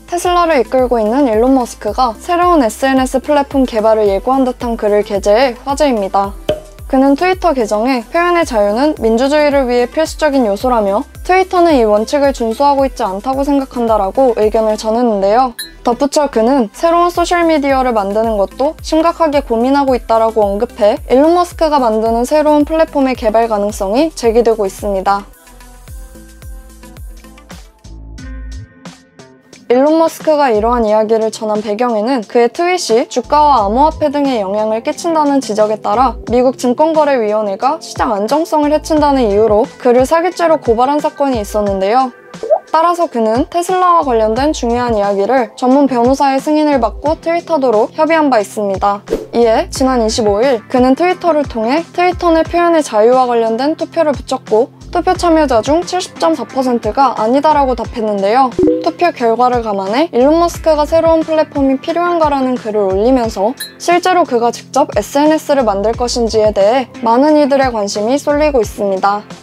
테슬라를 이끌고 있는 일론 머스크가 새로운 SNS 플랫폼 개발을 예고한 듯한 글을 게재해 화제입니다. 그는 트위터 계정에 표현의 자유는 민주주의를 위해 필수적인 요소라며 트위터는 이 원칙을 준수하고 있지 않다고 생각한다라고 의견을 전했는데요. 덧붙여 그는 새로운 소셜미디어를 만드는 것도 심각하게 고민하고 있다라고 언급해 일론 머스크가 만드는 새로운 플랫폼의 개발 가능성이 제기되고 있습니다. 일론 머스크가 이러한 이야기를 전한 배경에는 그의 트윗이 주가와 암호화폐 등에 영향을 끼친다는 지적에 따라 미국 증권거래위원회가 시장 안정성을 해친다는 이유로 그를 사기죄로 고발한 사건이 있었는데요. 따라서 그는 테슬라와 관련된 중요한 이야기를 전문 변호사의 승인을 받고 트윗하도록 협의한 바 있습니다. 이에 지난 25일 그는 트위터를 통해 트위터 내 표현의 자유와 관련된 투표를 붙였고 투표 참여자 중 70.4%가 아니다라고 답했는데요. 투표 결과를 감안해 일론 머스크가 새로운 플랫폼이 필요한가라는 글을 올리면서 실제로 그가 직접 SNS를 만들 것인지에 대해 많은 이들의 관심이 쏠리고 있습니다.